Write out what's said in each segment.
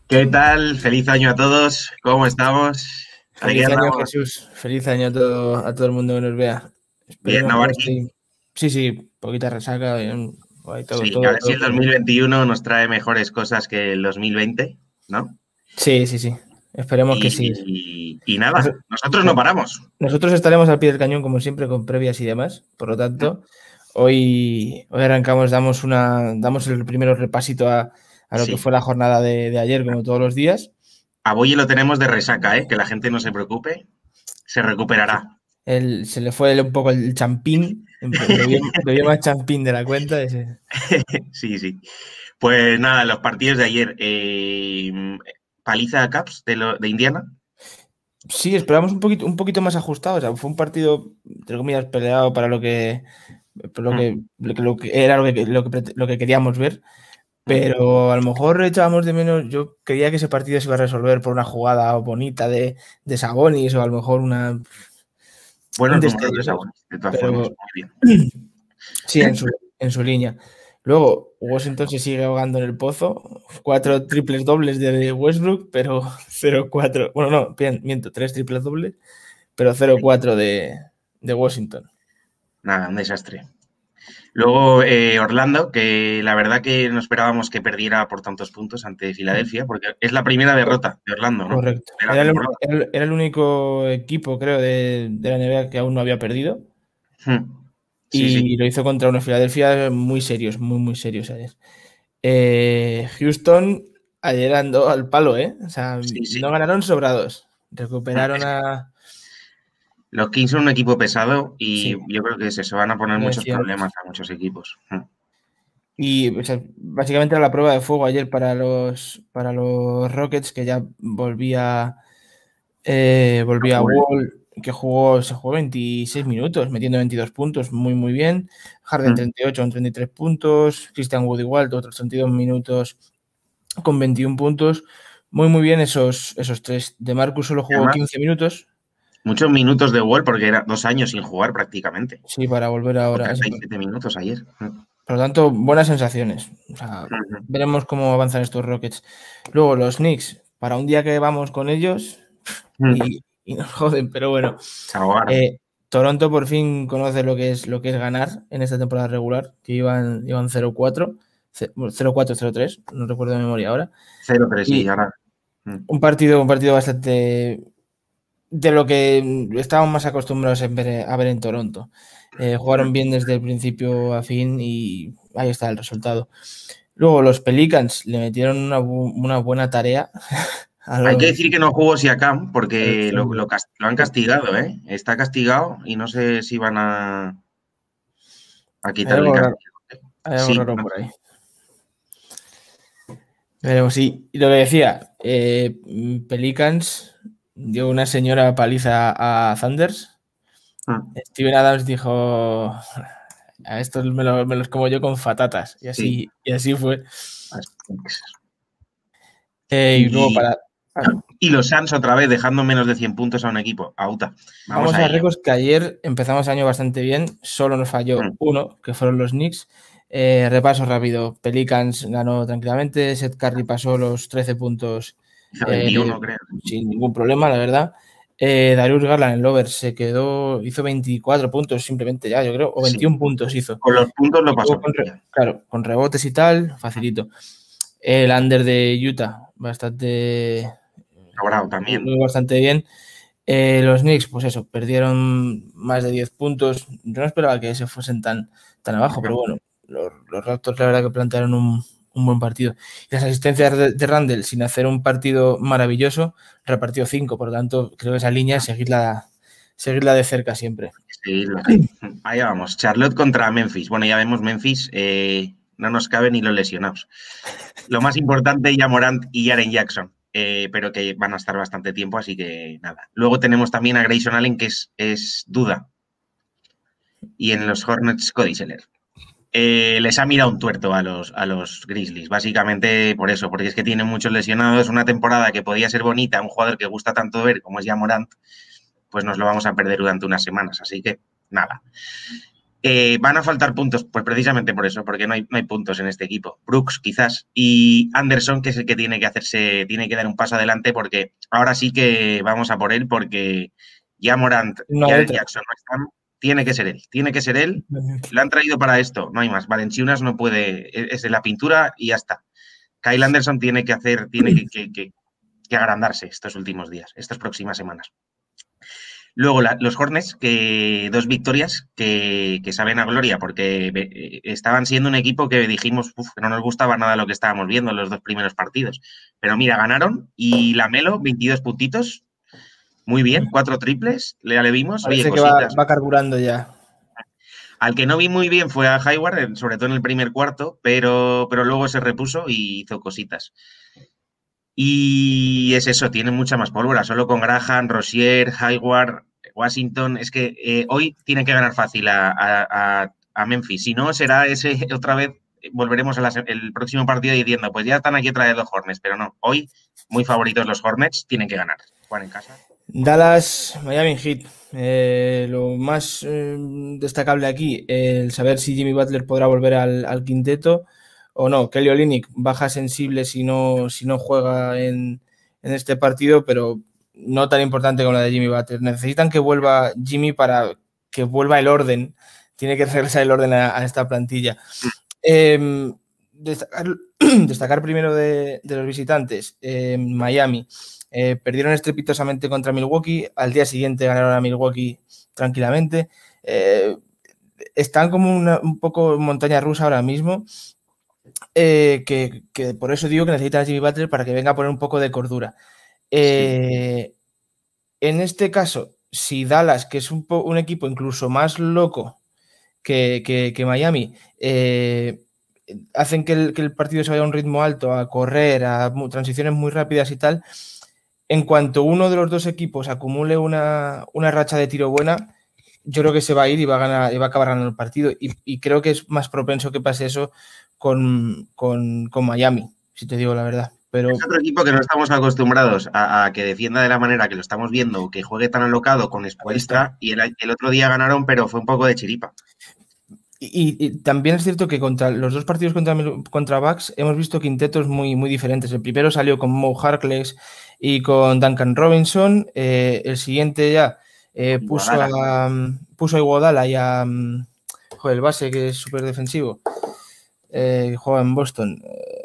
¿Qué tal? Feliz año a todos. ¿Cómo estamos? Aquí Feliz año, andamos. Jesús. Feliz año a todo el mundo que nos vea. Bien, Esperemos ¿no, que no Barqui? esté. Sí, sí, poquita resaca, bien, guay, todo, Sí, a todo, ver si todo el correcto. 2021 nos trae mejores cosas que el 2020, ¿no? Sí, sí, sí. Esperemos que sí. Y nada, Nos- nosotros no no- paramos. Nosotros estaremos al pie del cañón, como siempre, con previas y demás. Por lo tanto, hoy arrancamos, damos el primero repasito a lo que Sí, fue la jornada de ayer, como todos los días. a Boye lo tenemos de resaca, ¿eh? Que la gente no se preocupe, se Sí. recuperará. Se le fue un poco el champín, bebió más champín de la cuenta. Sí, sí. Pues nada, los partidos de ayer. Paliza a Caps de Indiana. Sí, esperamos un poquito más ajustado. O sea, fue un partido, entre comillas, peleado para por lo que era lo que queríamos ver. Pero a lo mejor echábamos de menos. Yo creía que ese partido se iba a resolver por una jugada bonita de Sabonis o a lo mejor un Buenos números destello, de ¿sabes? Sabonis, de todas formas. Pero Muy bien. sí, en su línea. Luego, Washington se sigue ahogando en el pozo. 4 triples dobles de Westbrook, pero 0-4. Bueno, no, bien, miento, 3 triples dobles, pero 0-4 de Washington. Nada, un desastre. Luego Orlando, que la verdad que no esperábamos que perdiera por tantos puntos ante Filadelfia, porque es la primera derrota de Orlando, ¿no? Correcto. De la Era el, temporada. era el- era el único equipo, creo, de la NBA que aún no había perdido. Sí, sí, Y lo hizo contra unos Filadelfia muy serios, muy, muy serios ayer. Houston ayer andó al palo, ¿eh? O sea, sí, no sí. ganaron sobrados. Recuperaron Es que a. los Kings son un equipo pesado y Sí, yo creo que se van a poner lo muchos decíamos. problemas a muchos equipos. Y o sea, básicamente era la prueba de fuego ayer para los Rockets, que ya volvía Wall, que se jugó 26 minutos, metiendo 22 puntos, muy, muy bien. Harden 38 con 33 puntos. Christian Wood igual, otros 32 minutos con 21 puntos. Muy, muy bien esos tres. De Marcus solo Y jugó además, 15 minutos. muchos minutos de Wall porque era 2 años sin jugar prácticamente. Sí, para volver O ahora. 37 minutos ayer. Por lo tanto, buenas sensaciones. O sea, veremos cómo avanzan estos Rockets. Luego, los Knicks, para un día que vamos con ellos y nos joden, pero bueno. Chaguar. Toronto por fin conoce lo que es ganar en esta temporada regular, que iban 0-4, 0-4, 0-3, no recuerdo de memoria ahora. 0-3, sí, Y ahora. un partido bastante de lo que estábamos más acostumbrados a ver en Toronto. Jugaron bien desde el principio a fin y ahí está el resultado. Luego los Pelicans le metieron una buena tarea a Hay que los, decir que no jugó Siakam a los porque Thunder. lo han castigado, ¿eh? Está castigado y no sé si van a Hay quitarle el algo raro, castigo. hay algo Sí, raro no por sé. ahí. Pero sí, y lo que decía, Pelicans dio una señora paliza a Thunders. Steven Adams dijo: a estos me los como yo con patatas. Y Sí. así, y así fue. Asterix. Y luego Y, ah, y los Suns otra vez dejando menos de 100 puntos a un equipo. Auta. Vamos vamos a a ello. récords que ayer empezamos el año bastante bien. Solo nos falló uno, que fueron los Knicks. Repaso rápido. Pelicans ganó tranquilamente. Seth Curry pasó los 13 puntos Hizo eh, 21, creo. sin ningún problema, la verdad. Darius Garland, el over, hizo 24 puntos simplemente ya, yo creo, o Sí. 21 puntos hizo. Con los puntos lo Y luego, pasó. Ya. claro, con rebotes y tal, facilito. El under de Utah, bastante, Sobrado también. muy bastante bien. Los Knicks, pues eso, perdieron más de 10 puntos. Yo no esperaba que se fuesen tan abajo, pero bueno, los Raptors la verdad que plantearon un buen partido. Y las asistencias de Randle, sin hacer un partido maravilloso, repartió 5. Por lo tanto, creo que esa línea es seguirla de cerca siempre. Sí, ahí vamos. Charlotte contra Memphis. Bueno, ya vemos Memphis. No nos cabe ni los lesionados. Lo más importante, ya Morant y Jaren Jackson. Pero que van a estar bastante tiempo, así que nada. Luego tenemos también a Grayson Allen, que es duda. Y en los Hornets, Cody Zeller. Les ha mirado un tuerto a los Grizzlies, básicamente por eso, porque es que tienen muchos lesionados. Una temporada que podía ser bonita, un jugador que gusta tanto ver como es ya Morant, pues nos lo vamos a perder durante unas semanas. Así que nada. Van a faltar puntos, pues precisamente por eso, porque no hay puntos en este equipo. Brooks, quizás, y Anderson, que es el que tiene que dar un paso adelante, porque ahora sí que vamos a por él, porque ya Morant No y hay Aaron otra. Jackson no están, tiene que ser él. Lo han traído para esto, no hay más. Valenciunas no puede, es de la pintura y ya está. Kyle Anderson tiene que agrandarse estos últimos días, estas próximas semanas. Luego los Hornets, que 2 victorias que saben a gloria, porque estaban siendo un equipo que dijimos que no nos gustaba nada lo que estábamos viendo en los 2 primeros partidos. Pero mira, ganaron y Lamelo, 22 puntitos, muy bien, 4 triples, ya le vimos, oye, Parece que cositas. va carburando ya. Al que no vi muy bien fue a Hayward, sobre todo en el primer cuarto, pero luego se repuso y hizo cositas. Y es eso, tiene mucha más pólvora, solo con Graham, Rozier, Hayward, Washington. Es que hoy tienen que ganar fácil a Memphis. Si no, será ese otra vez, volveremos el próximo partido diciendo, pues ya están aquí otra vez los Hornets, pero no, hoy muy favoritos los Hornets, tienen que ganar. Juan en casa. Dallas, Miami Heat. Lo más destacable aquí, el saber si Jimmy Butler podrá volver al quinteto o no. Kelly Olynyk baja sensible si no juega en este partido, pero no tan importante como la de Jimmy Butler. Necesitan que vuelva Jimmy para que vuelva el orden. Tiene que regresar el orden a esta plantilla. Destacar primero de los visitantes, Miami. Perdieron estrepitosamente contra Milwaukee, al día siguiente ganaron a Milwaukee tranquilamente. Están como un poco en montaña rusa ahora mismo, que por eso digo que necesitan a Jimmy Butler para que venga a poner un poco de cordura. En este caso, si Dallas, que es un equipo incluso más loco que Miami, hacen que el partido se vaya a un ritmo alto, a correr, a transiciones muy rápidas y tal, en cuanto uno de los dos equipos acumule una racha de tiro buena, yo creo que se va a ir y va a acabar ganando el partido. Y creo que es más propenso que pase eso con Miami, si te digo la verdad. Pero es otro equipo que no estamos acostumbrados a que defienda de la manera que lo estamos viendo, que juegue tan alocado con Spoelstra, y el otro día ganaron, pero fue un poco de chiripa. Y también es cierto que contra los dos partidos contra Bucks hemos visto quintetos muy, muy diferentes. El primero salió con Mo Harkless y con Duncan Robinson. El siguiente ya puso a Iguodala y a el base, que es súper defensivo, juega en Boston.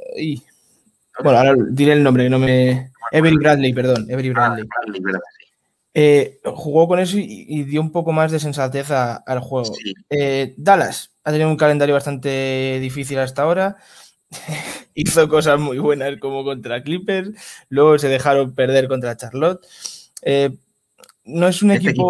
Bueno, ahora diré el nombre, que no me... Avery Bradley, perdón. Avery Bradley. Bradley, verdad, sí. Jugó con eso y dio un poco más de sensatez al juego. Sí. Dallas ha tenido un calendario bastante difícil hasta ahora. Hizo cosas muy buenas como contra Clippers. Luego se dejaron perder contra Charlotte. No es un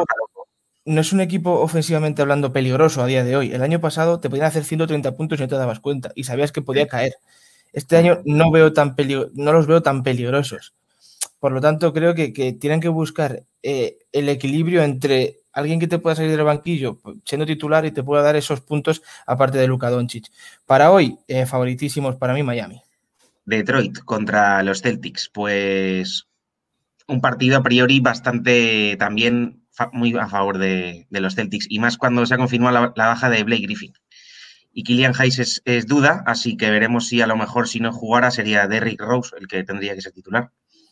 equipo ofensivamente hablando peligroso a día de hoy. El año pasado te podían hacer 130 puntos y no te dabas cuenta. Y sabías que podía caer. Este año no los veo tan peligrosos. Por lo tanto, creo que tienen que buscar el equilibrio entre alguien que te pueda salir del banquillo siendo titular y te pueda dar esos puntos aparte de Luka Doncic. Para hoy, favoritísimos para mí, Miami. Detroit contra los Celtics, pues un partido a priori bastante también muy a favor de los Celtics, y más cuando se ha confirmado la baja de Blake Griffin. Y Killian Hayes es duda, así que veremos si a lo mejor si no jugara sería Derrick Rose el que tendría que ser titular.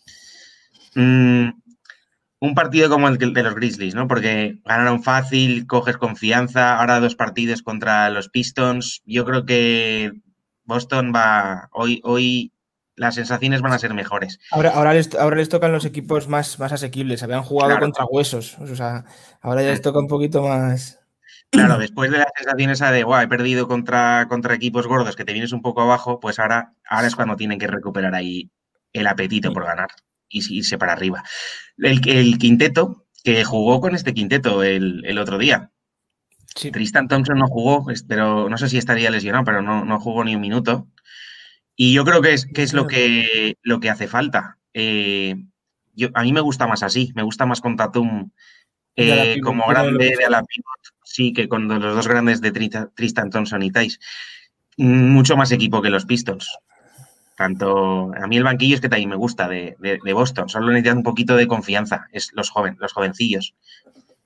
Un partido como el de los Grizzlies, ¿no? Porque ganaron fácil, coges confianza, ahora 2 partidos contra los Pistons. Yo creo que Boston va... Hoy las sensaciones van a ser mejores. Ahora les tocan los equipos más asequibles. Habían jugado contra huesos. O sea, ahora ya les toca un poquito más... Claro, después de la sensación esa de, he perdido contra equipos gordos, que te vienes un poco abajo, pues ahora es cuando tienen que recuperar ahí el apetito por ganar y irse para arriba. El quinteto, que jugó con este quinteto el otro día. Sí. Tristan Thompson no jugó, pero no sé si estaría lesionado, pero no jugó ni un minuto. Y yo creo que es lo que hace falta. A mí me gusta más así, me gusta más con Tatum como grande de la pivot, sí, que con los dos grandes de Tristan Thompson y Tice. Mucho más equipo que los Pistons. Tanto, a mí el banquillo es que también me gusta de Boston, solo necesitan un poquito de confianza, es los jovencillos.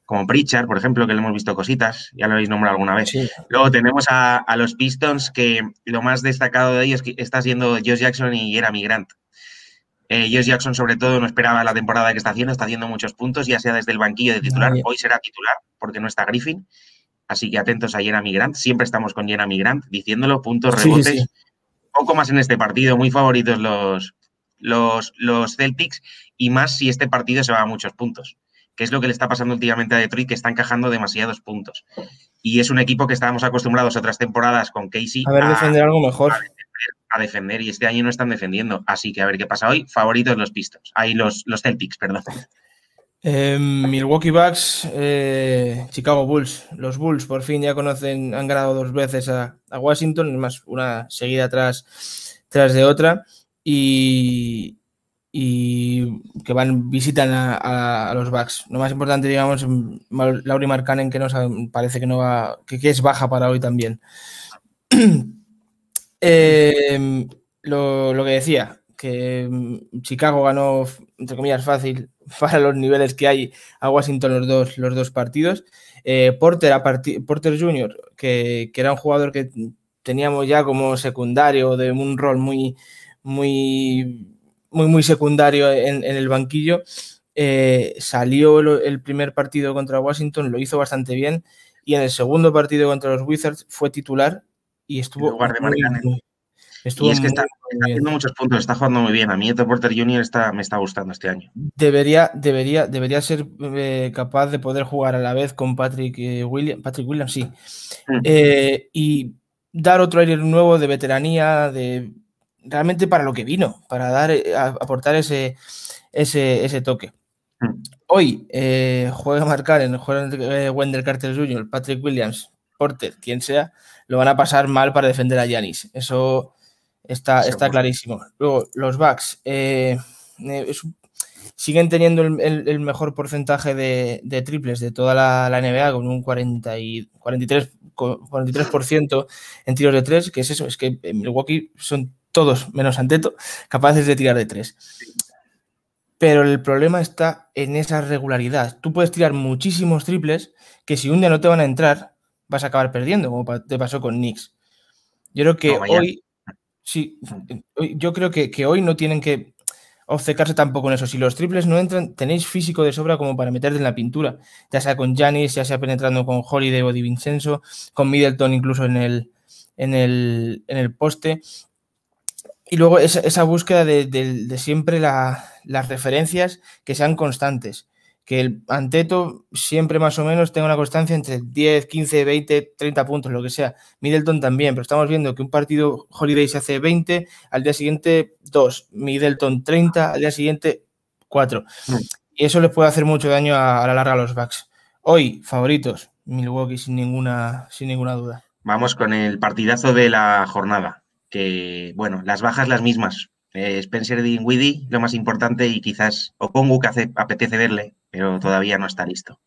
como Pritchard, por ejemplo, que le hemos visto cositas, ya lo habéis nombrado alguna vez. Sí. Luego tenemos a los Pistons, que lo más destacado de ellos está siendo Josh Jackson y Jerami Grant. Josh Jackson, sobre todo, no esperaba la temporada que está haciendo muchos puntos, ya sea desde el banquillo de titular. Hoy será titular, porque no está Griffin. Así que atentos a Jerami Grant. Siempre estamos con Jerami Grant diciéndolo, puntos, rebotes. Sí. Poco más en este partido, muy favoritos los Celtics, y más si este partido se va a muchos puntos, que es lo que le está pasando últimamente a Detroit, que está encajando demasiados puntos. Y es un equipo que estábamos acostumbrados a otras temporadas con Casey a ver defender algo mejor. A defender, y este año no están defendiendo. Así que a ver qué pasa hoy. Favoritos los Pistons. Ahí los Celtics, perdón. Milwaukee Bucks, Chicago Bulls. Los Bulls por fin ya han ganado 2 veces a Washington, más una seguida tras de otra, y que visitan a los Bucks. Lo más importante, digamos, Lauri Markkanen, que parece que no va, que es baja para hoy también. Lo que decía, que Chicago ganó, entre comillas, fácil para los niveles que hay a Washington los dos partidos. Porter Jr., que era un jugador que teníamos ya como secundario, de un rol muy secundario en el banquillo, salió el primer partido contra Washington, lo hizo bastante bien, y en el segundo partido contra los Wizards fue titular y estuvo en lugar de Markkanen. Y es que está haciendo muchos puntos, está jugando muy bien. A mí Otto Porter Jr. me está gustando este año. Debería ser capaz de poder jugar a la vez con Patrick Williams, sí. Y dar otro aire nuevo de veteranía, realmente para lo que vino, para aportar ese toque. Hoy juega Markkanen, juega Wendell Carter Jr., Patrick Williams, Porter, quien sea, lo van a pasar mal para defender a Giannis. Eso está clarísimo. Luego, los Bucks siguen teniendo el mejor porcentaje de triples de toda la NBA, con un 43% en tiros de 3, que es eso, es que en Milwaukee son todos, menos Antetokounmpo, capaces de tirar de 3. Pero el problema está en esa regularidad. Tú puedes tirar muchísimos triples que si un día no te van a entrar, vas a acabar perdiendo, como te pasó con Knicks. Yo creo que hoy, sí, yo creo que hoy no tienen que obcecarse tampoco en eso. Si los triples no entran, tenéis físico de sobra como para meterte en la pintura, ya sea con Giannis, ya sea penetrando con Holiday o DiVincenzo, con Middleton incluso en el poste. Y luego esa búsqueda de siempre las referencias que sean constantes. Que el Antetokounmpo siempre más o menos tenga una constancia entre 10, 15, 20, 30 puntos, lo que sea. Middleton también, pero estamos viendo que un partido Holiday se hace 20, al día siguiente 2, Middleton 30, al día siguiente 4. Y eso les puede hacer mucho daño a la larga a los Bucks. Hoy, favoritos, Milwaukee sin ninguna duda. Vamos con el partidazo de la jornada. Que, bueno, las bajas las mismas. Spencer Dinwiddie, lo más importante, y quizás Okongwu, que apetece verle, pero todavía no está listo.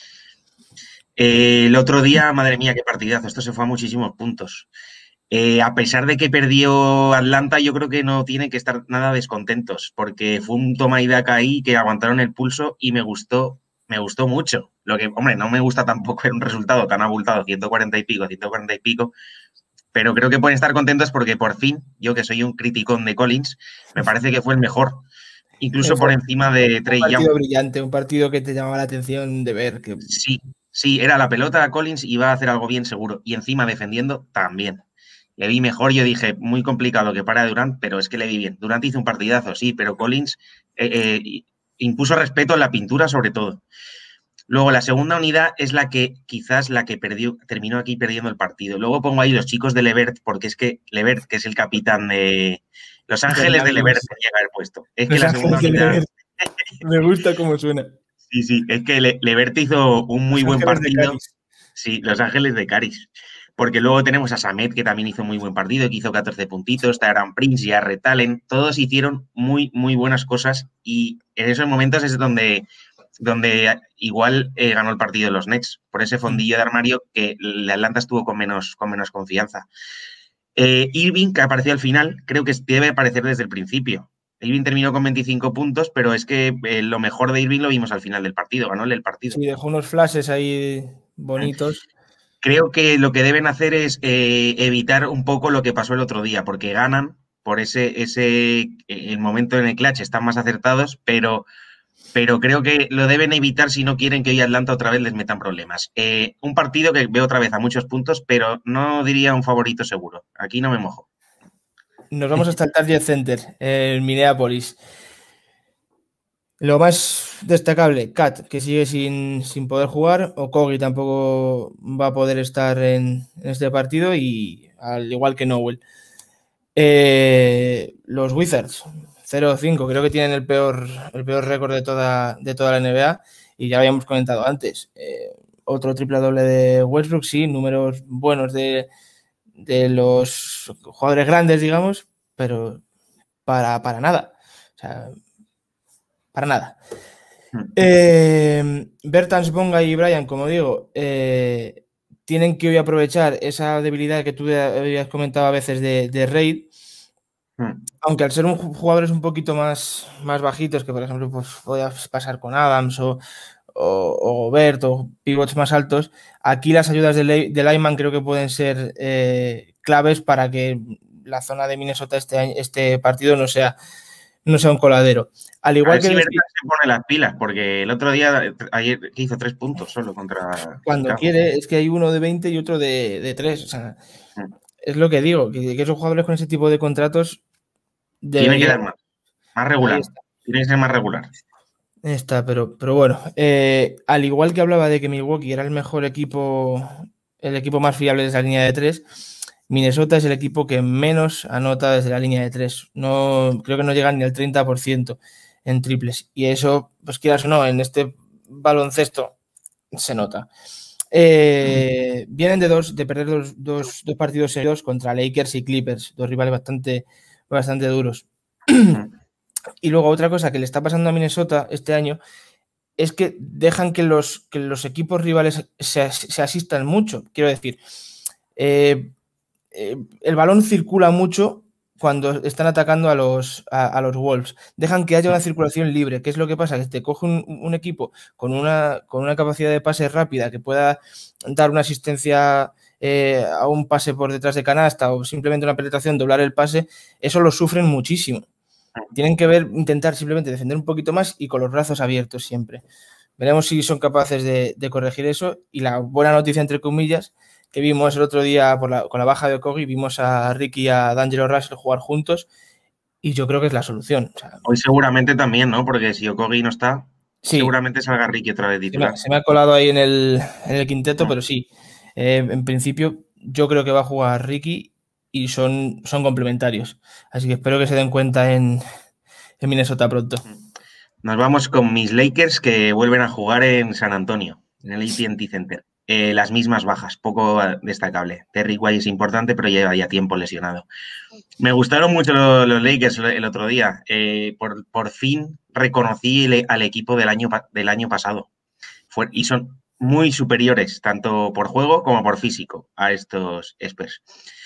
El otro día, madre mía, qué partidazo, esto se fue a muchísimos puntos. A pesar de que perdió Atlanta, yo creo que no tienen que estar nada descontentos, porque fue un toma y daca ahí que aguantaron el pulso y me gustó mucho. Lo que, hombre, no me gusta tampoco un resultado tan abultado, 140 y pico, pero creo que pueden estar contentos porque por fin, yo que soy un criticón de Collins, me parece que fue el mejor, incluso por encima de Trae Young. Un partido brillante, un partido que te llamaba la atención de ver. Sí, era la pelota a Collins y iba a hacer algo bien seguro, y encima defendiendo también. Le vi mejor, yo dije, muy complicado que para Durant, pero es que le vi bien. Durant hizo un partidazo, sí, pero Collins impuso respeto en la pintura sobre todo. Luego, la segunda unidad es quizás la que terminó aquí perdiendo el partido. Luego pongo ahí los chicos de Levert, porque es que Levert, que es el capitán de Los Ángeles de Levert, tenía que haber puesto. Es que la segunda unidad... Me gusta cómo suena. Sí, es que Levert hizo un muy buen partido. Sí, Los Ángeles de Caris. Porque luego tenemos a Samet, que también hizo muy buen partido, que hizo 14 puntitos, Taurean Prince, Jarrett Allen, todos hicieron muy, muy buenas cosas, y en esos momentos es donde igual ganó el partido de los Nets, por ese fondillo de armario que la Atlanta estuvo con menos confianza. Irving, que apareció al final, creo que debe aparecer desde el principio. Irving terminó con 25 puntos, pero es que lo mejor de Irving lo vimos al final del partido, ganó el partido. Sí, dejó unos flashes ahí bonitos. Creo que lo que deben hacer es evitar un poco lo que pasó el otro día, porque ganan por el momento en el clutch están más acertados, pero creo que lo deben evitar si no quieren que hoy Atlanta otra vez les metan problemas. Un partido que veo otra vez a muchos puntos, pero no diría un favorito seguro. Aquí no me mojo. Nos vamos hasta el Target Center, en Minneapolis. Lo más destacable, Cat, que sigue sin poder jugar, Okogie tampoco va a poder estar en este partido, y al igual que Nowell. Los Wizards, 0-5, creo que tienen el peor récord de toda la NBA, y ya habíamos comentado antes. Otro triple doble de Westbrook, sí, números buenos de los jugadores grandes, digamos, pero para nada. O sea, para nada. Bertans, Bonga y Brian, como digo, tienen que hoy aprovechar esa debilidad que tú habías comentado a veces de Reid, aunque al ser jugadores un poquito más bajitos, que por ejemplo pues podías pasar con Adams o Gobert o pivots más altos, aquí las ayudas de Lyman creo que pueden ser claves para que la zona de Minnesota este partido no sea un coladero. Al igual que Bertans se pone las pilas, porque el otro día, ayer, hizo 3 puntos solo contra cuando Chicago. Quiere, es que hay uno de 20 y otro de 3. O sea, es lo que digo, que esos jugadores con ese tipo de contratos tiene que dar más regular. Tiene que ser más regular. Está, pero bueno, al igual que hablaba de que Milwaukee era el mejor equipo, el equipo más fiable desde la línea de 3, Minnesota es el equipo que menos anota desde la línea de 3. No, creo que no llegan ni al 30% en triples. Y eso, pues quieras o no, en este baloncesto se nota. Vienen de perder dos partidos seguidos contra Lakers y Clippers, dos rivales bastante duros. Y luego otra cosa que le está pasando a Minnesota este año es que dejan que los equipos rivales se asistan mucho. Quiero decir, el balón circula mucho cuando están atacando a los Wolves. Dejan que haya una circulación libre. ¿Qué es lo que pasa? Que te coge un equipo con una capacidad de pase rápida que pueda dar una asistencia a un pase por detrás de canasta o simplemente una penetración, doblar el pase. Eso lo sufren muchísimo. Tienen que intentar simplemente defender un poquito más y con los brazos abiertos siempre. Veremos si son capaces de corregir eso. Y la buena noticia, entre comillas, que vimos el otro día con la baja de Okogie, vimos a Ricky y a D'Angelo Russell jugar juntos, y yo creo que es la solución. O sea, hoy seguramente también, ¿no? Porque si Okogie no está, sí, seguramente salga Ricky otra vez titular. Se me ha colado ahí en el quinteto, pero sí. En principio, yo creo que va a jugar Ricky y son complementarios. Así que espero que se den cuenta en Minnesota pronto. Nos vamos con mis Lakers, que vuelven a jugar en San Antonio, en el AT&T Center. Las mismas bajas, poco destacable. Derrick White es importante, pero lleva ya tiempo lesionado. Me gustaron mucho los Lakers el otro día. Por fin reconocí al equipo del año pasado. Y son muy superiores, tanto por juego como por físico, a estos Spurs.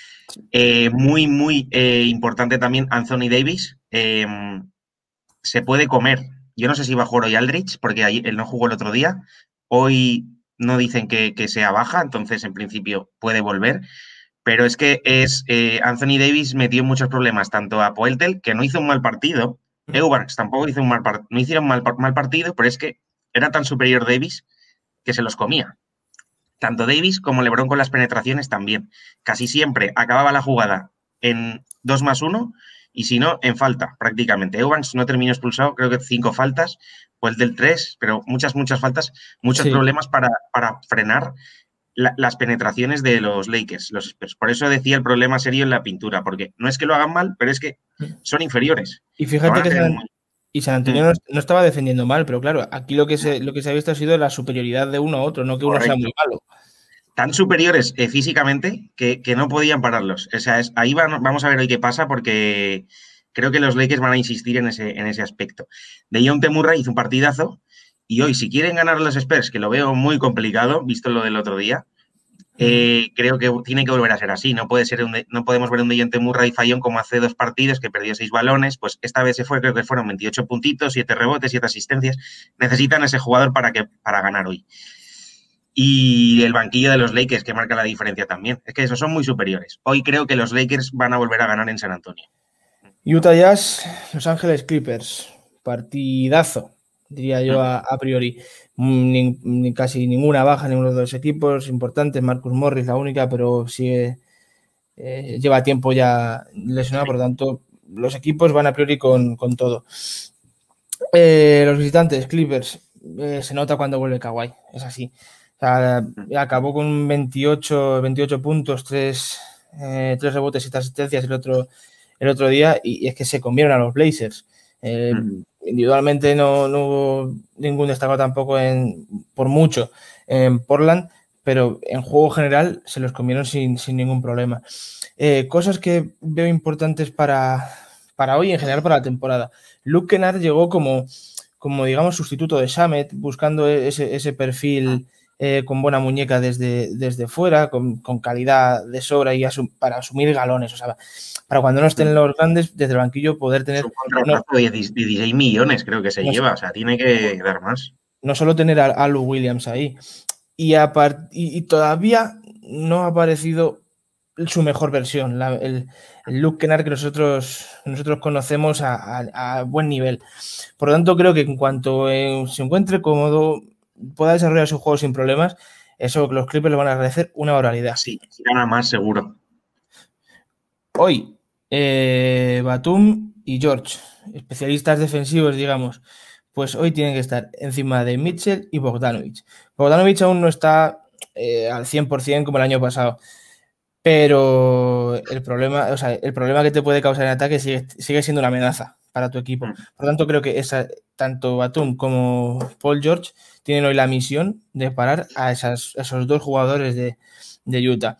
Muy importante también Anthony Davis. Se puede comer. Yo no sé si va a jugar hoy Aldridge, porque él no jugó el otro día. Hoy no dicen que sea baja, entonces en principio puede volver. Pero es que Anthony Davis metió muchos problemas, tanto a Poeltl, que no hizo un mal partido, Eubanks tampoco hizo no hicieron mal partido, pero es que era tan superior Davis que se los comía. Tanto Davis como LeBron con las penetraciones también. Casi siempre acababa la jugada en 2+1 y si no, en falta prácticamente. Eubanks no terminó expulsado, creo que 5 faltas, o el del 3, pero muchas faltas, muchos problemas para frenar las penetraciones de los Lakers, los Spurs. Por eso decía el problema serio en la pintura, porque no es que lo hagan mal, pero es que son inferiores. Y fíjate que San Antonio no estaba defendiendo mal, pero claro, aquí lo que se ha visto ha sido la superioridad de uno a otro, no que uno sea muy malo. Tan superiores físicamente que no podían pararlos. O sea, ahí vamos a ver hoy qué pasa, porque creo que los Lakers van a insistir en ese aspecto. Dejounte Murray hizo un partidazo y hoy, si quieren ganar los Spurs, que lo veo muy complicado, visto lo del otro día, Creo que tiene que volver a ser así. No podemos ver un Dejounte Murray fallón como hace 2 partidos, que perdió 6 balones. Pues esta vez creo que fueron 28 puntitos, 7 rebotes, 7 asistencias. Necesitan ese jugador para ganar hoy. Y el banquillo de los Lakers, que marca la diferencia también. Es que esos son muy superiores. Hoy creo que los Lakers van a volver a ganar en San Antonio. Utah Jazz, Los Ángeles Clippers. Partidazo, diría yo a priori. Casi ninguna baja, ninguno de los equipos importantes. Marcus Morris la única, pero sigue lleva tiempo ya lesionado, por lo tanto los equipos van a priori con todo. Los visitantes, Clippers, se nota cuando vuelve Kawhi, es así. O sea, acabó con 28 puntos, 3 rebotes y 7 asistencias el otro día, y es que se comieron a los Blazers. Individualmente no hubo ningún destacado tampoco por mucho en Portland, pero en juego general se los comieron sin ningún problema. Cosas que veo importantes para hoy y en general para la temporada. Luke Kennard llegó como digamos sustituto de Shamet, buscando ese perfil con buena muñeca desde fuera, con calidad de sobra y para asumir galones, o sea, para cuando no estén los grandes, desde el banquillo poder tener... Un contrato de 16 millones creo que se lleva, o sea, tiene que dar más. No solo tener a Lou Williams ahí, y todavía no ha aparecido su mejor versión, el Luke Kennard que nosotros conocemos a buen nivel. Por lo tanto, creo que en cuanto se encuentre cómodo, pueda desarrollar su juego sin problemas, eso los Clippers le van a agradecer una barbaridad. Sí, gana más seguro. Hoy, Batum y George, especialistas defensivos, digamos, pues hoy tienen que estar encima de Mitchell y Bogdanovic. Bogdanovic aún no está al 100% como el año pasado, pero el problema que te puede causar en ataque sigue siendo una amenaza para tu equipo. Por lo tanto, creo que tanto Batum como Paul George tienen hoy la misión de parar a esos 2 jugadores de Utah.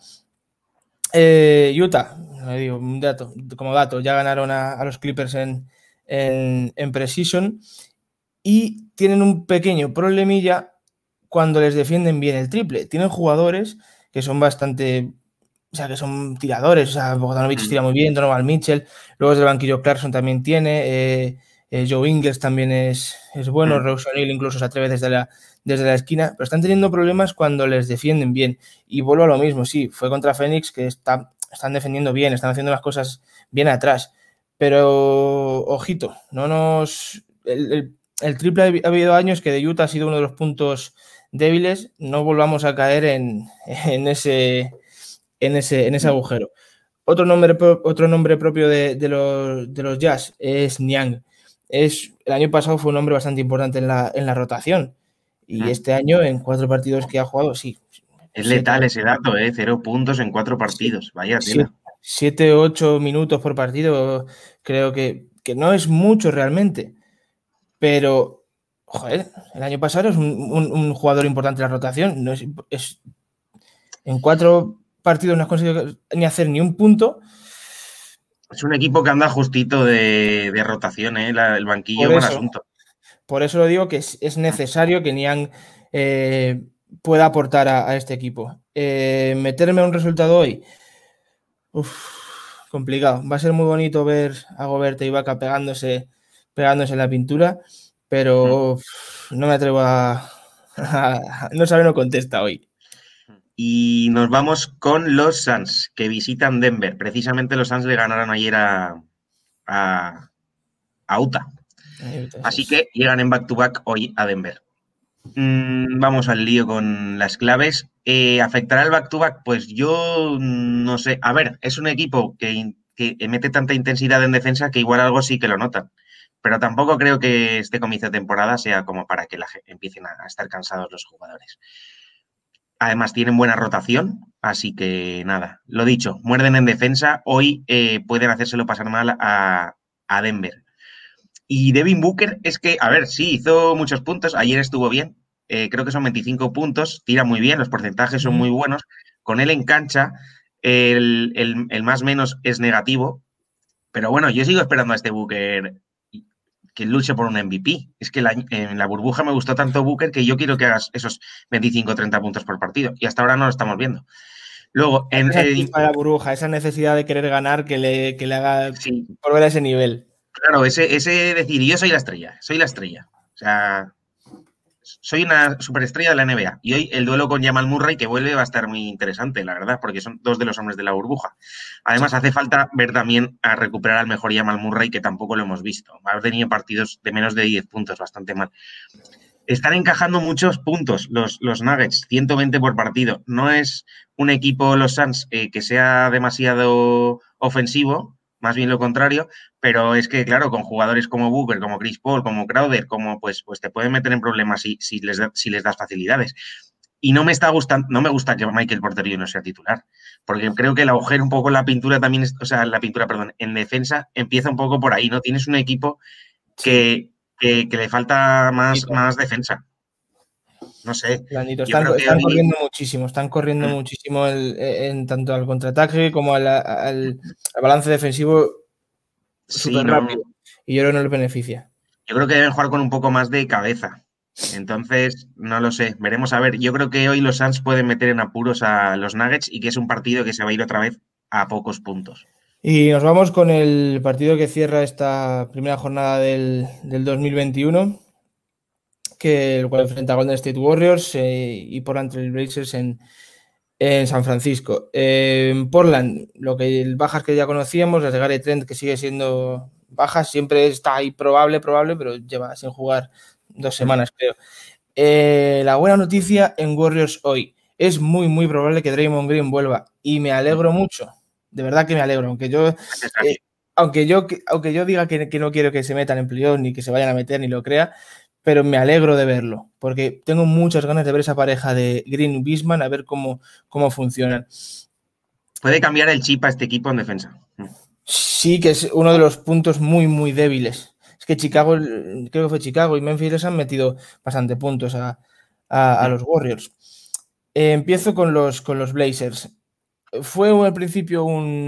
Utah, digo, como dato, ya ganaron a los Clippers en Precision y tienen un pequeño problemilla cuando les defienden bien el triple. Tienen jugadores que son bastante... O sea, que son tiradores. O sea, Bogdanovic tira muy bien, Donovan Mitchell. Luego desde el banquillo Clarkson también tiene. Joe Ingles también es bueno. Rose O'Neal incluso se atreve desde la esquina. Pero están teniendo problemas cuando les defienden bien. Y vuelvo a lo mismo. Sí, fue contra Phoenix que están defendiendo bien. Están haciendo las cosas bien atrás. Pero, ojito, no nos... El triple ha habido años que de Utah ha sido uno de los puntos débiles. No volvamos a caer en ese agujero. Otro nombre propio de los Jazz es Niang. El año pasado fue un hombre bastante importante en la rotación. Y este año, en 4 partidos que ha jugado, sí. Es letal ese dato, 0 puntos en 4 partidos. Vaya tela. 7, 8 minutos por partido, creo que no es mucho realmente. Pero, joder, el año pasado es un jugador importante en la rotación. No es en 4 partidos no has conseguido ni hacer ni un punto. Es un equipo que anda justito de rotación, el banquillo, buen asunto. Por eso lo digo, que es necesario que Niang pueda aportar a este equipo. Meterme a un resultado hoy, complicado. Va a ser muy bonito ver a Gobert y Ibaka pegándose en la pintura, pero no me atrevo no sabe, no contesta hoy. Y nos vamos con los Suns, que visitan Denver. Precisamente los Suns le ganaron ayer a Utah. Así que llegan en back-to-back hoy a Denver. Vamos al lío con las claves. ¿Afectará el back-to-back? Pues yo no sé. A ver, es un equipo que mete tanta intensidad en defensa que igual algo sí que lo notan. Pero tampoco creo que este comienzo de temporada sea como para que empiecen a estar cansados los jugadores. Además, tienen buena rotación, así que nada, lo dicho, muerden en defensa. Hoy pueden hacérselo pasar mal a Denver. Y Devin Booker es que, a ver, sí, hizo muchos puntos, ayer estuvo bien, creo que son 25 puntos, tira muy bien, los porcentajes son muy buenos. Con él en cancha, el más menos es negativo, pero bueno, yo sigo esperando a este Booker que luche por un MVP. Es que en la burbuja me gustó tanto Booker que yo quiero que hagas esos 25 o 30 puntos por partido. Y hasta ahora no lo estamos viendo. Luego, esa chispa de la burbuja, esa necesidad de querer ganar que le haga volver a ese nivel. Claro, ese decir, yo soy la estrella. O sea, soy una superestrella de la NBA. Y hoy el duelo con Jamal Murray que vuelve va a estar muy interesante, la verdad, porque son dos de los hombres de la burbuja. Además, hace falta ver también a recuperar al mejor Jamal Murray, que tampoco lo hemos visto. Ha tenido partidos de menos de 10 puntos, bastante mal. Están encajando muchos puntos los Nuggets, 120 por partido. No es un equipo, los Suns, que sea demasiado ofensivo, más bien lo contrario, pero es que, claro, con jugadores como Booker, como Chris Paul, como Crowder, como pues te pueden meter en problemas si les das facilidades. Y no me gusta que Michael Porter Jr. sea titular, porque creo que el agujero un poco en la pintura también, en defensa empieza un poco por ahí, ¿no? Tienes un equipo que le falta más defensa. No sé. Están corriendo muchísimo en tanto al contraataque como al balance defensivo súper rápido. Y yo creo que no les beneficia. Yo creo que deben jugar con un poco más de cabeza. Entonces, no lo sé. Veremos a ver. Yo creo que hoy los Suns pueden meter en apuros a los Nuggets y que es un partido que se va a ir otra vez a pocos puntos. Y nos vamos con el partido que cierra esta primera jornada del 2021, el cual enfrenta a Golden State Warriors y Portland Trail Blazers en San Francisco. En Portland, el bajas que ya conocíamos, las de Gary Trent, que sigue siendo bajas, siempre está ahí probable, pero lleva sin jugar 2 semanas, creo. La buena noticia en Warriors hoy. Es muy, muy probable que Draymond Green vuelva y me alegro mucho. De verdad que me alegro, aunque yo diga que no quiero que se metan en playoff ni que se vayan a meter ni lo crea, pero me alegro de verlo, porque tengo muchas ganas de ver esa pareja de Green y Wiseman, a ver cómo funcionan. Puede cambiar el chip a este equipo en defensa. Sí, que es uno de los puntos muy, muy débiles. Es que creo que fue Chicago y Memphis les han metido bastante puntos a los Warriors. Empiezo con los Blazers. Fue al principio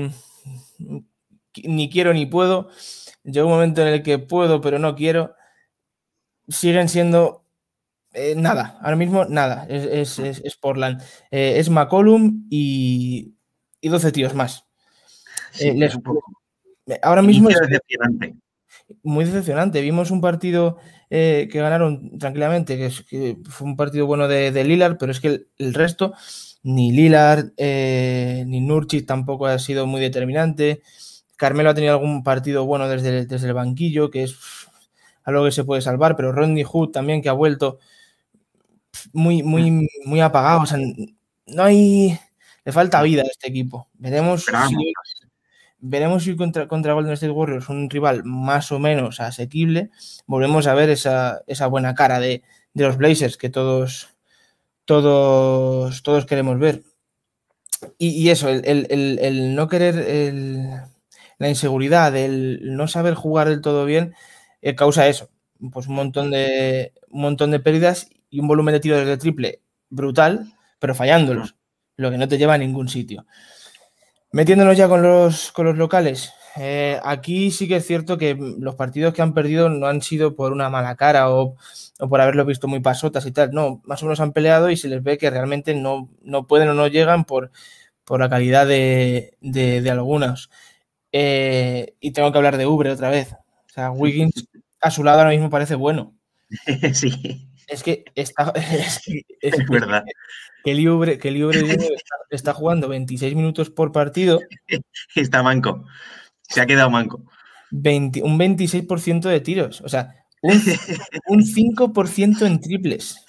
ni quiero ni puedo. Llegó un momento en el que puedo, pero no quiero. Siguen siendo nada. Ahora mismo nada. Es Portland. Es McCollum y 12 tíos más. Sí, es un poco. Ahora mismo es decepcionante. Muy decepcionante. Vimos un partido que ganaron tranquilamente, que fue un partido bueno de Lillard, pero es que el resto, ni Lillard, ni Nurkic tampoco ha sido muy determinante. Carmelo ha tenido algún partido bueno desde el banquillo, que es algo que se puede salvar, pero Rodney Hood también, que ha vuelto muy, muy, muy apagado. O sea, no hay... Le falta vida a este equipo. Veremos si contra Golden State Warriors, un rival más o menos asequible, volvemos a ver esa buena cara de los Blazers que todos queremos ver. Y eso, el no querer, la inseguridad, el no saber jugar del todo bien, causa eso, pues un montón de pérdidas y un volumen de tiros de triple brutal, pero fallándolos, lo que no te lleva a ningún sitio. Metiéndonos ya con los locales, aquí sí que es cierto que los partidos que han perdido no han sido por una mala cara o por haberlo visto muy pasotas y tal, no, más o menos han peleado y se les ve que realmente no pueden o no llegan por la calidad de algunos. Y tengo que hablar de Oubre otra vez. O sea, Wiggins a su lado ahora mismo parece bueno. Sí. Es que es verdad. Kelly Oubre está jugando 26 minutos por partido. Está manco. Se ha quedado manco. Un 26% de tiros. O sea, un 5% en triples.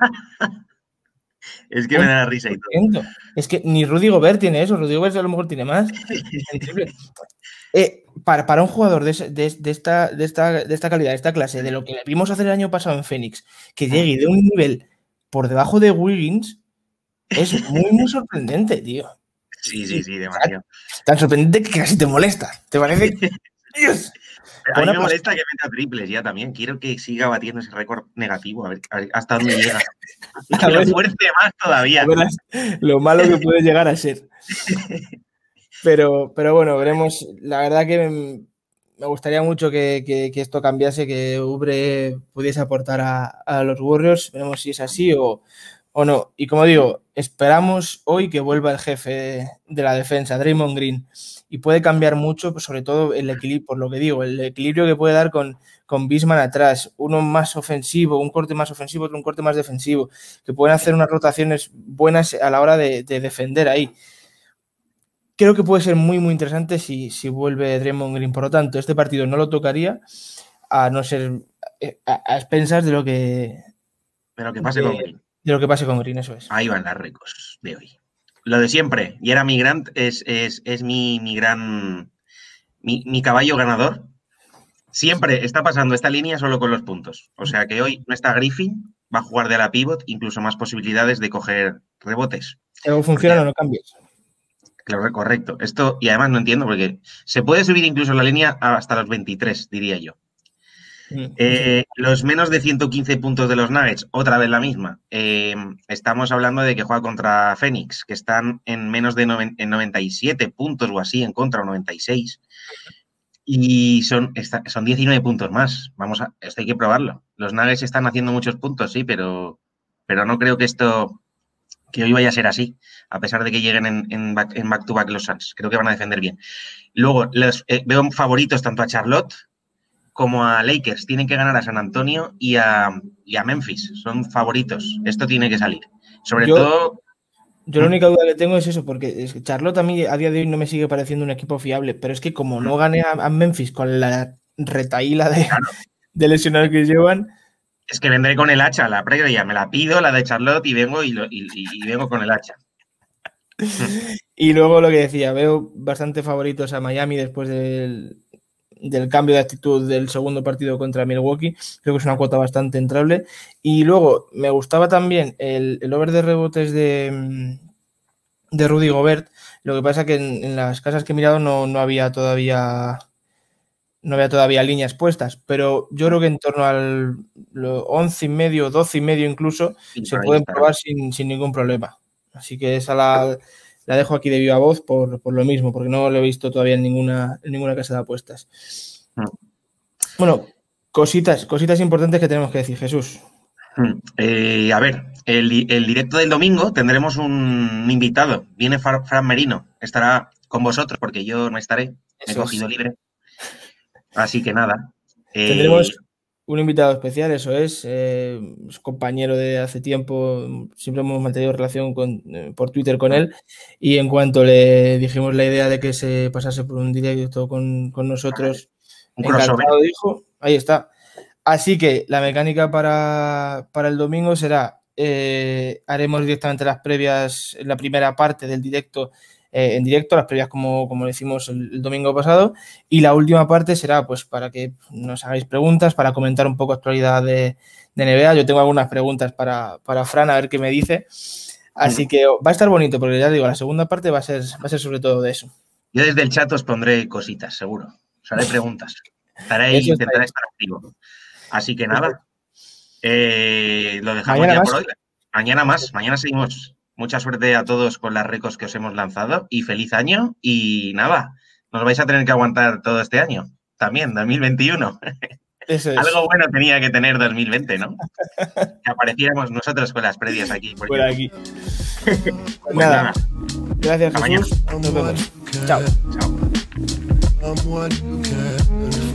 Es que me da la risa y todo. Es que ni Rudy Gobert tiene eso. Rudy Gobert a lo mejor tiene más. En triple. Para un jugador de esta calidad, de esta clase, de lo que vimos hacer el año pasado en Phoenix, que llegue de un nivel por debajo de Wiggins, es muy, muy sorprendente, tío. Sí, demasiado. Tan sorprendente que casi te molesta. ¿Te parece? Dios. A mí me molesta que meta triples ya también. Quiero que siga batiendo ese récord negativo, a ver hasta dónde llega. Que lo fuerce más todavía. Lo malo que puede llegar a ser. Pero bueno, veremos. La verdad que me gustaría mucho que esto cambiase, que Oubre pudiese aportar a los Warriors. Veremos si es así o no. Y como digo, esperamos hoy que vuelva el jefe de la defensa, Draymond Green, y puede cambiar mucho, pues sobre todo el equilibrio, por lo que digo, el equilibrio que puede dar con Bisman atrás, uno más ofensivo, un corte más ofensivo, otro un corte más defensivo, que pueden hacer unas rotaciones buenas a la hora de defender ahí. Creo que puede ser muy, muy interesante si vuelve Draymond Green. Por lo tanto, este partido no lo tocaría, a no ser a expensas de lo que pase con Green. De lo que pase con Green, eso es. Ahí van las recos de hoy. Lo de siempre. Jerami Grant es mi gran... Mi caballo ganador. Siempre está pasando esta línea solo con los puntos. O sea que hoy no está Griffin, va a jugar de la pivot, incluso más posibilidades de coger rebotes. Pero funciona o no cambies. Claro, correcto. Esto, y además no entiendo, porque se puede subir incluso la línea hasta los 23, diría yo. Los menos de 115 puntos de los Nuggets, otra vez la misma. Estamos hablando de que juega contra Phoenix, que están en menos de 97 puntos o así, en contra, o 96. Y son 19 puntos más. Esto hay que probarlo. Los Nuggets están haciendo muchos puntos, sí, pero no creo que hoy vaya a ser así, a pesar de que lleguen en back-to-back los Suns. Creo que van a defender bien. Luego, veo favoritos tanto a Charlotte como a Lakers. Tienen que ganar a San Antonio y a Memphis. Son favoritos. Esto tiene que salir. Sobre todo... Yo la única duda que tengo es eso, porque Charlotte a mí a día de hoy no me sigue pareciendo un equipo fiable, pero es que como no gane a Memphis con la retaíla de lesionados que llevan... Es que vendré con el hacha, la previa, me la pido, la de Charlotte, y vengo y vengo con el hacha. Y luego lo que decía, veo bastante favoritos a Miami después del cambio de actitud del segundo partido contra Milwaukee. Creo que es una cuota bastante entrable. Y luego me gustaba también el over de rebotes de Rudy Gobert. Lo que pasa es que en las casas que he mirado no había todavía líneas puestas, pero yo creo que en torno al 11,5, 12,5 incluso se pueden probar sin ningún problema. Así que esa la dejo aquí de viva voz por lo mismo, porque no lo he visto todavía en ninguna casa de apuestas. Bueno, cositas importantes que tenemos que decir, Jesús. A ver, el directo del domingo tendremos un invitado. Viene Fran Merino, estará con vosotros porque yo no estaré, he cogido libre. Así que nada. Tendremos un invitado especial, eso es compañero de hace tiempo, siempre hemos mantenido relación por Twitter con él, y en cuanto le dijimos la idea de que se pasase por un directo con nosotros, encantado dijo, ahí está. Así que la mecánica para el domingo será, haremos directamente las previas, la primera parte del directo en directo, las previas como lo hicimos el domingo pasado, y la última parte será pues para que nos hagáis preguntas, para comentar un poco actualidad de NBA. Yo tengo algunas preguntas para Fran, a ver qué me dice, así que va a estar bonito, porque ya digo, la segunda parte va a ser sobre todo de eso. Yo desde el chat os pondré cositas, seguro, os haré preguntas, intentaré estar activo, así que nada, lo dejamos mañana ya más. Por hoy. Mañana seguimos. Mucha suerte a todos con las recos que os hemos lanzado y feliz año, y nada, nos vais a tener que aguantar todo este año, también, 2021. Eso es. Algo bueno tenía que tener 2020, ¿no? Que apareciéramos nosotros con las previas aquí. Por aquí. Pues nada. Gracias, Jesús. Nos vemos. Chao. Chao.